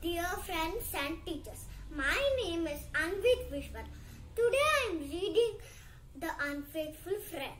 Dear friends and teachers, my name is Anvit Vishwan. Today I am reading The Unfaithful Friend.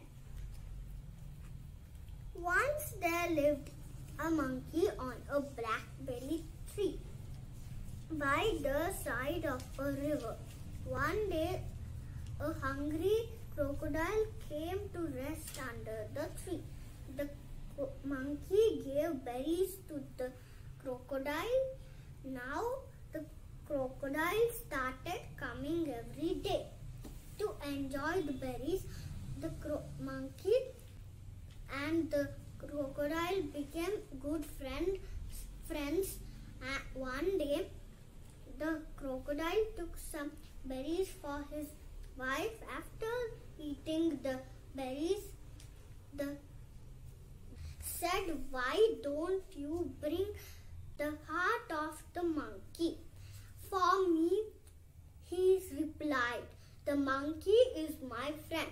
Once there lived a monkey on a blackberry tree by the side of a river. One day, a hungry crocodile came to rest under the tree. The monkey gave berries to the crocodile. Now the crocodile started coming every day to enjoy the berries. The monkey and the crocodile became good friends. One day, the crocodile took some berries for his wife. After eating the berries, the said, "Why don't you bring the heart of the monkey for me?" He replied, "The monkey is my friend.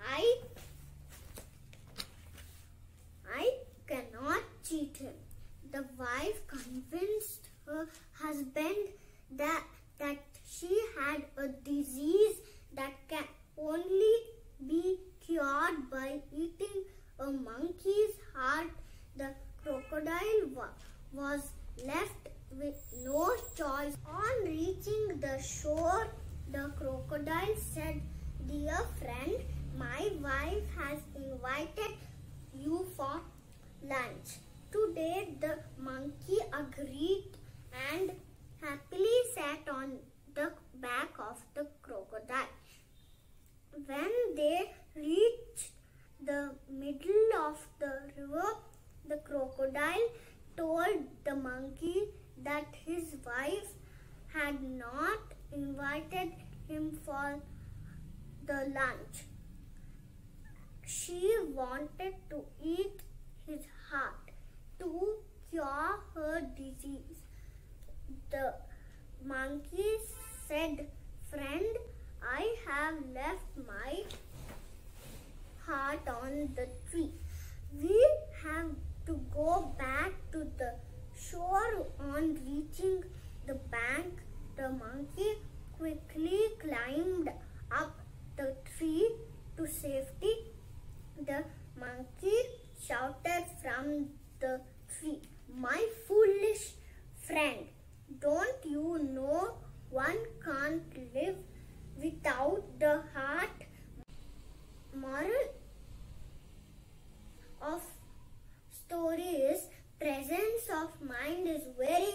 I cannot cheat him." The wife convinced her husband that she had a disease that can only be cured by eating a monkey's heart. The crocodile was left with no choice. On reaching the shore, the crocodile said, "Dear friend, my wife has invited you for lunch." Today the monkey agreed and happily sat on the back of the crocodile. When they reached the middle of the river, the crocodile told the monkey that his wife had not invited him for the lunch. She wanted to eat his heart to cure her disease. The monkey said, "Friend, I have left my heart on the tree. We have to go back to the shore." On reaching the bank, the monkey quickly climbed up the tree to safety. The monkey shouted from the tree, "My foolish friend, don't you know one can't live without the heart?" Moral of story is, presence of mind is very